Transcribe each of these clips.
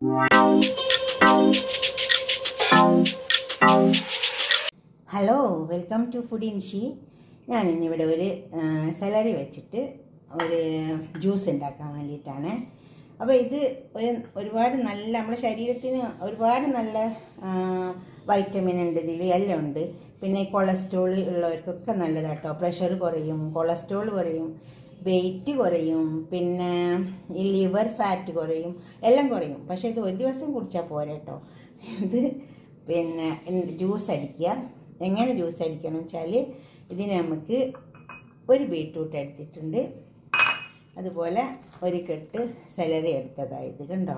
Hello, welcome to food in she. ഞാനിന്നിവിടെ ഒരു celery വെച്ചിട്ട് ഒരു ജ്യൂസ് ഉണ്ടാക്കാൻ വേണ്ടിയിട്ടാണ്. അപ്പോൾ ഇത് ഒരുപാട് നല്ല നമ്മുടെ ശരീരത്തിന് ഒരുപാട് നല്ല വൈറ്റമിൻ ഉണ്ട്, ഇതിൽ എല്ലാം ഉണ്ട്. പിന്നെ കൊളസ്ട്രോൾ ഉള്ളവർക്കൊക്കെ നല്ലതാട്ടോ. പ്രഷർ കുറയും, കൊളസ്ട്രോൾ കുറയും, വെയിറ്റ് കുറയും, പിന്നെ ഈ ലിവർ ഫാറ്റ് കുറയും, എല്ലാം കുറയും. പക്ഷേ ഇത് ഒരു ദിവസം കുടിച്ചാൽ പോരാട്ടോ. ഇത് പിന്നെ ജ്യൂസ് അടിക്കുക. എങ്ങനെ ജ്യൂസ് അടിക്കണം വെച്ചാൽ, ഇതിന് നമുക്ക് ഒരു ബീട്രൂട്ട് എടുത്തിട്ടുണ്ട്, അതുപോലെ ഒരു കെട്ട് സെലറി എടുത്തതായത് കണ്ടോ.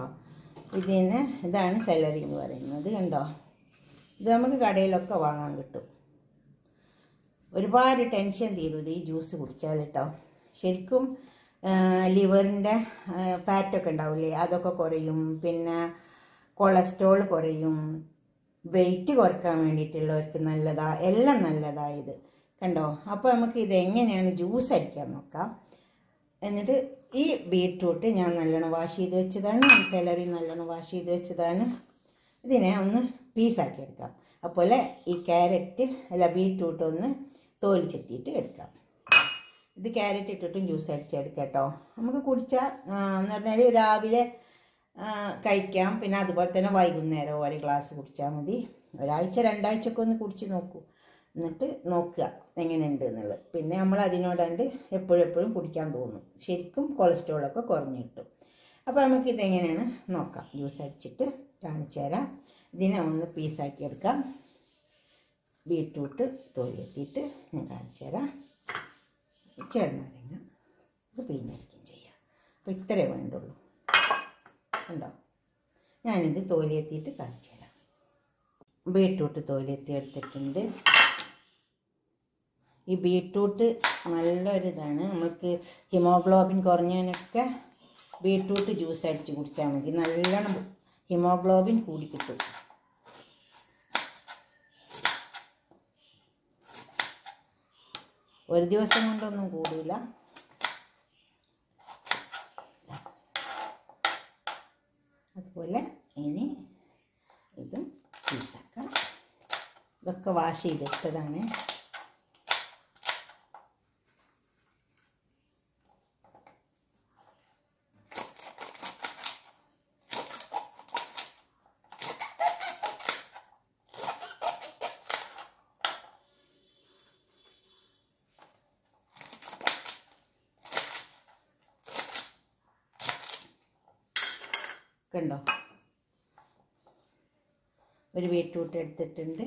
ഇതാണ് സെലറി എന്ന് പറയുന്നത് കണ്ടോ. ഇത് നമുക്ക് കടയിലൊക്കെ വാങ്ങാൻ കിട്ടും. ഒരുപാട് ടെൻഷൻ തീരും ഇത് ഈ ജ്യൂസ് കുടിച്ചാൽ കേട്ടോ. ശരിക്കും ലിവറിൻ്റെ ഫാറ്റൊക്കെ ഉണ്ടാവില്ലേ, അതൊക്കെ കുറയും. പിന്നെ കൊളസ്ട്രോൾ കുറയും, വെയിറ്റ് കുറക്കാൻ വേണ്ടിയിട്ടുള്ളവർക്ക് നല്ലതാ, എല്ലാം നല്ലതാ ഇത് കണ്ടോ. അപ്പോൾ നമുക്ക് ഇത് എങ്ങനെയാണ് ജ്യൂസ് അടിക്കാൻ നോക്കാം. എന്നിട്ട് ഈ ബീട്രൂട്ട് ഞാൻ നല്ലോണം വാഷ് ചെയ്ത് വെച്ചതാണ്, സെലറി നല്ലോണം വാഷ് ചെയ്ത് വെച്ചതാണ്. ഇതിനെ ഒന്ന് പീസാക്കി എടുക്കാം. അതുപോലെ ഈ ബീട്രൂട്ട് ഒന്ന് തോല് ചെത്തിയിട്ട് എടുക്കാം. ഇത് ക്യാരറ്റ് ഇട്ടിട്ടും ജ്യൂസ് അടിച്ചെടുക്കാം കേട്ടോ. നമുക്ക് കുടിച്ചാൽ എന്ന് പറഞ്ഞാൽ രാവിലെ കഴിക്കാം, പിന്നെ അതുപോലെ തന്നെ വൈകുന്നേരം ഒരു ഗ്ലാസ് കുടിച്ചാൽ മതി. ഒരാഴ്ച 2 ആഴ്ചയൊക്കെ ഒന്ന് കുടിച്ച് നോക്കൂ, എന്നിട്ട് നോക്കുക എങ്ങനെയുണ്ട് എന്നുള്ളത്. പിന്നെ നമ്മൾ അതിനോടാണ്ട് എപ്പോഴും കുടിക്കാൻ തോന്നും. ശരിക്കും കൊളസ്ട്രോളൊക്കെ കുറഞ്ഞു കിട്ടും. അപ്പോൾ നമുക്കിതെങ്ങനെയാണ് നോക്കാം. ജ്യൂസ് അടിച്ചിട്ട് കാണിച്ചു തരാം. ഇതിനെ ഒന്ന് പീസാക്കി എടുക്കാം. ബീട്രൂട്ട് തോലെത്തിയിട്ട് ഞാൻ കാണിച്ചു തരാം. ചെറുനാരങ്ങ ഇത് പിഴിഞ്ഞടിക്കുകയും ചെയ്യാം. അപ്പോൾ ഇത്രയേ വേണ്ടുള്ളൂ. ഉണ്ടോ, ഞാനിത് തോലെത്തിയിട്ട് കാണിച്ചു തരാം. ബീട്രൂട്ട് തോലെത്തി എടുത്തിട്ടുണ്ട്. ഈ ബീട്രൂട്ട് നല്ലൊരിതാണ്. നമുക്ക് ഹിമോഗ്ലോബിൻ കുറഞ്ഞതിനൊക്കെ ബീട്രൂട്ട് ജ്യൂസ് അടിച്ച് കുടിച്ചാൽ മതി. നല്ലോണം ഹിമോഗ്ലോബിൻ കൂടി കിട്ടും. ഒരു ദിവസം കൊണ്ടൊന്നും കൂടില്ല. അതുപോലെ ഇനി ഇതും പീസാക്കാം. ഇതൊക്കെ വാഷ് ചെയ്തെടുത്തതാണ്. കണ്ടോ, ഒരു ബീട്രൂട്ട് എടുത്തിട്ടുണ്ട്,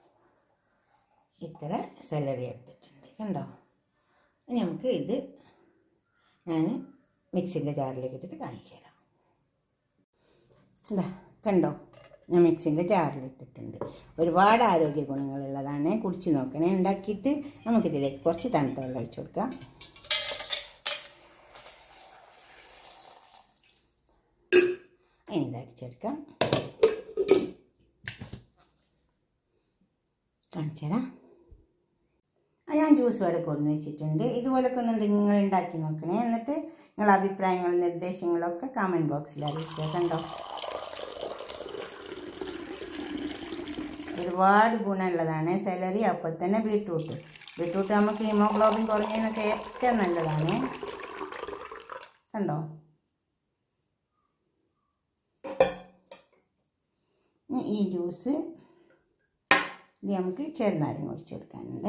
ഇത്ര സെലറി എടുത്തിട്ടുണ്ട് കണ്ടോ. ഇനി നമുക്ക് ഇത് ഞാൻ മിക്സിൻ്റെ ജാറിലേക്ക് ഇട്ടിട്ട് കാണിച്ചു തരാം. എന്താ കണ്ടോ, ഞാൻ മിക്സിൻ്റെ ജാറിലിട്ടിട്ടുണ്ട്. ഒരുപാട് ആരോഗ്യ ഗുണങ്ങളുള്ളതാണ്. കുടിച്ച് നോക്കണേ. ഉണ്ടാക്കിയിട്ട് നമുക്കിതിലേക്ക് കുറച്ച് തണുത്ത വെള്ളം ഒഴിച്ചു കൊടുക്കാം. ഇനി ഇത് അടിച്ചെടുക്കാം. കാണിച്ചു തരാം. ഞാൻ ജ്യൂസ് വരെ കൊടുന്ന് വെച്ചിട്ടുണ്ട്. ഇതുപോലൊക്കെ ഒന്നുണ്ടെങ്കിൽ നിങ്ങൾ ഉണ്ടാക്കി നോക്കണേ. എന്നിട്ട് നിങ്ങളുടെ അഭിപ്രായങ്ങളും നിർദ്ദേശങ്ങളൊക്കെ കമൻറ്റ് ബോക്സിൽ അറിയിക്കുക. കണ്ടോ, ഒരുപാട് ഗുണമുള്ളതാണ് സെലറി. അപ്പോൾ തന്നെ ബീട്രൂട്ട് നമുക്ക് ഹീമോഗ്ലോബിൻ കുറഞ്ഞതിനൊക്കെ ഏറ്റവും നല്ലതാണ്. കണ്ടോ, ഈ ജ്യൂസ് ഇത് നമുക്ക് ചെറുനാരങ്ങ ഒഴിച്ച് കൊടുക്കാനുണ്ട്.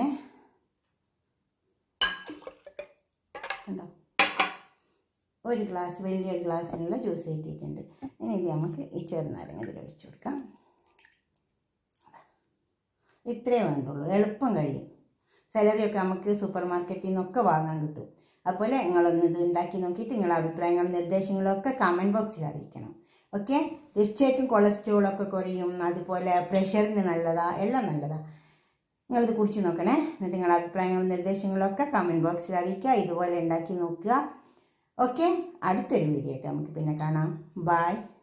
കണ്ടോ, ഒരു ഗ്ലാസ് വലിയ ഗ്ലാസ്സിനുള്ള ജ്യൂസ് കിട്ടിയിട്ടുണ്ട്. ഇനി ഇത് നമുക്ക് ഈ ചെറുനാരങ്ങ ഇതിൽ ഒഴിച്ച് കൊടുക്കാം. ഇത്രയേ വേണ്ടുള്ളൂ. എളുപ്പം കഴിയും. സെലറിയൊക്കെ നമുക്ക് സൂപ്പർ മാർക്കറ്റിൽ നിന്നൊക്കെ വാങ്ങാൻ കിട്ടും. അതുപോലെ നിങ്ങളൊന്ന് ഇത് ഉണ്ടാക്കി നോക്കിയിട്ട് നിങ്ങളുടെ അഭിപ്രായങ്ങളും നിർദ്ദേശങ്ങളും ഒക്കെ കമൻറ്റ് ബോക്സിൽ അറിയിക്കണം. ഓക്കെ, തീർച്ചയായിട്ടും കൊളസ്ട്രോളൊക്കെ കുറയും, അതുപോലെ പ്രഷറിന് നല്ലതാ, എല്ലാം നല്ലതാ. നിങ്ങളിത് കുടിച്ച് നോക്കണേ. എന്നിട്ട് നിങ്ങളുടെ അഭിപ്രായങ്ങളും നിർദ്ദേശങ്ങളും ഒക്കെ കമൻറ്റ് ബോക്സിൽ അറിയിക്കുക. ഇതുപോലെ ഉണ്ടാക്കി നോക്കുക. ഓക്കെ, അടുത്തൊരു വീഡിയോ ആയിട്ട് നമുക്ക് പിന്നെ കാണാം. ബൈ.